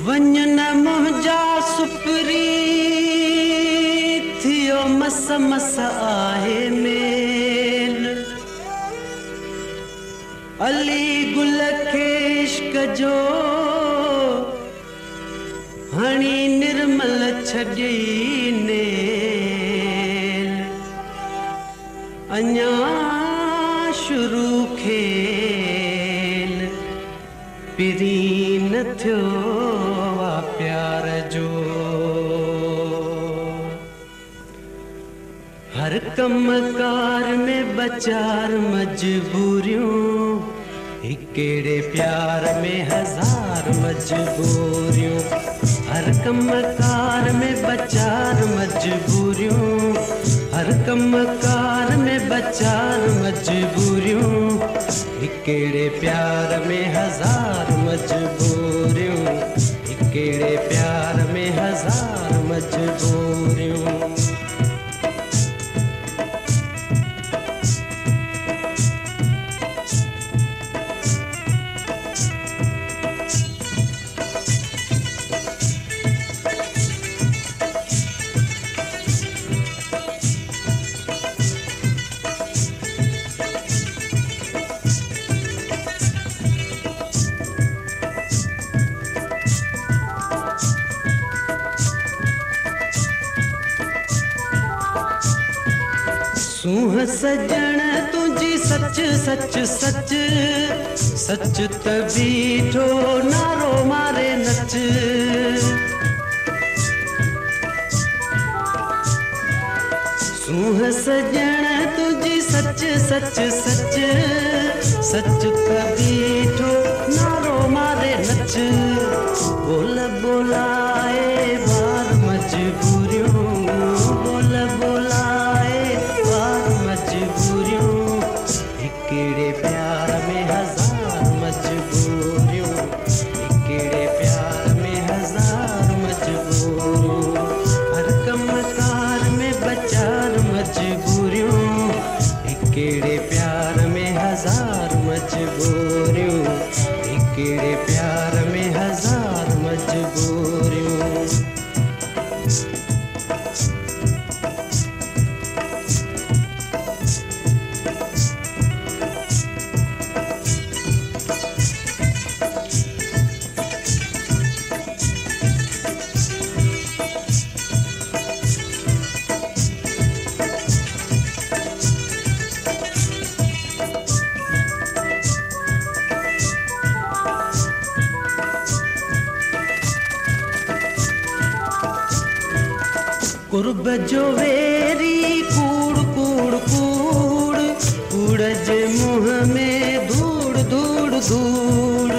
वञन मुंहिंजा सुपरी थियो मस मस आहे मेल अली गुल खे इश्क जो हणी निर्मल छॾी नेल अञा शुरू खेल पिरी न थियो आ प्यार जो हर कम कार में बचार मजबूरियों हिकेड़े प्यार में हजार मजबूरियों हर कम कार में बचार मजबूरियों हर कम कार में बचार मजबूरियों हिकेड़े प्यार में हजार मजबूरियों हिकेड़े प्यार में हजार मजबूरियों सूह सजण तुझी सच सच सच सच त बीठो नारो मारे नच सूह सजण तुझी सच सच सच सच त बीठो नारो मारे नच बोल बोलाए बार मजबूरियों बोल बोलाए मजबूरियों हिकेड़े प्यार में हजार मजबूरियों हिकेड़े प्यार में हजार मजबूरियों हर कम कार में बचार मजबूरियों हिकेड़े प्यार में हजार मजबूरियों हिकेड़े प्यार में हजार मजबूरियों कुर्ब जो वेरी कूड़ कूड़ कूड़ कूड़ जे मुँह में धूड़ धूड़ धूड़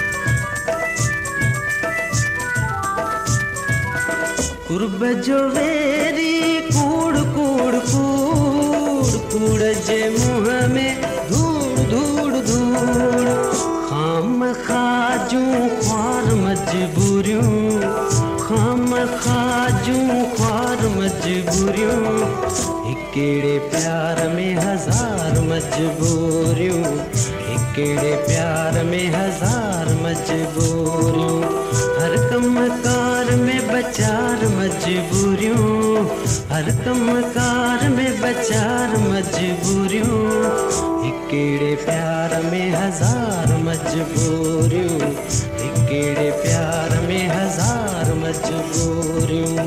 कुर्ब जो वेरी कूड़ कूड़ कूड़ कूड़ जे मुँह में धूड़ धूड़ धूड़ खाम खाजूं ख्वार मजबूरियों खाम खाजूं ख्वार मजबूरियों हिकेड़े प्यार में हजार मजबूरियों हिकेड़े प्यार में हजार मजबूरियों हर कम कार में बचार मजबूरियों हर कम कार में बचार मजबूरियों हिकेड़े प्यार में हजार मजबूरियों हिकेड़े प्यार में हजार मजबूरियों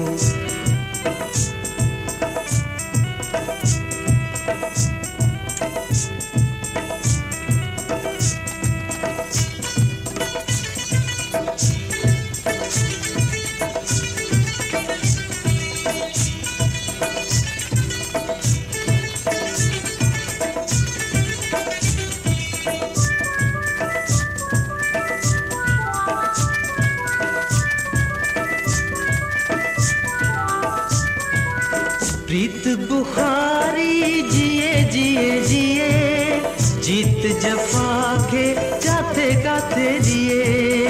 प्रीत बुखारी जिए जिए जिए जीत जफा के जाते गाते जिए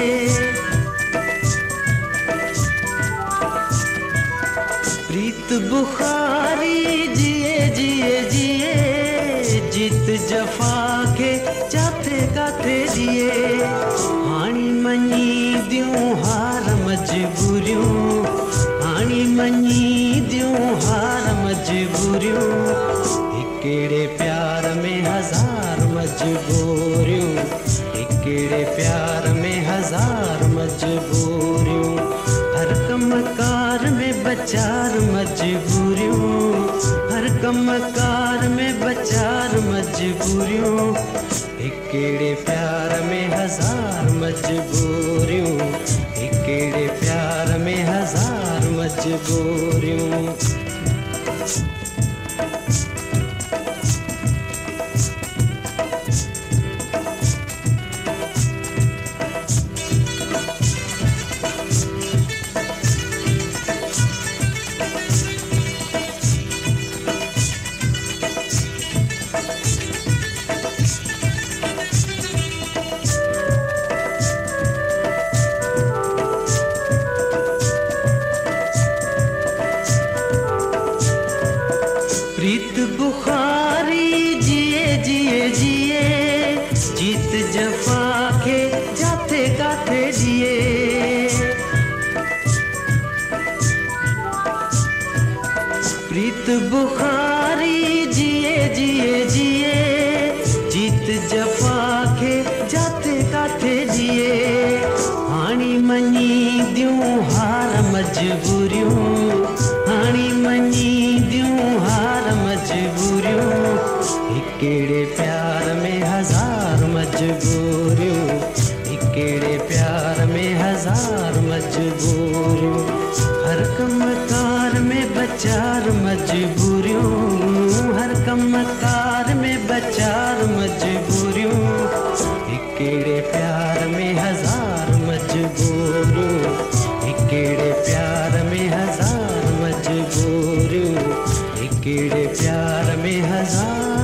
प्रीत बुखारी जिए जिए जिए जीत जफा के जाते गाते जिए हाणी मनी दियूं हार मजबूरियों हाणी मञी दियूं हार मजबूरियों हिकिड़े प्यार में हज़ार मजबूरियों हिकिड़े प्यार में हज़ार मजबूरियों हर कमकार में बचार मजबूरियों हर कमकार में बचार मजबूरियों हिकिड़े प्यार में हज़ार मजबूरियों हिकिड़े प्यार में हज़ार मजबूरियों प्रीत बुखारी जिए जिए जिए जीत जफा के जाते गाते जिए प्रीत बुखारी जिए जिए जिए जीत जफा के जाते गाते जिए हाणी मञी दियूं हार मजबूरियों हाणी मञी दियूं हार मजबूरियों हिकिड़े प्यार में हज़ार मजबूरियों हिकिड़े प्यार में हज़ार मजबूरियों हर कमकार में बचार मजबूरियों हर कमकार में बचार मजबूरियों हिकिड़े प्यार में हज़ार मजबूरियों हिकिड़े प्यार में हज़ार मजबूरियों हिकिड़े प्यार में हज़ार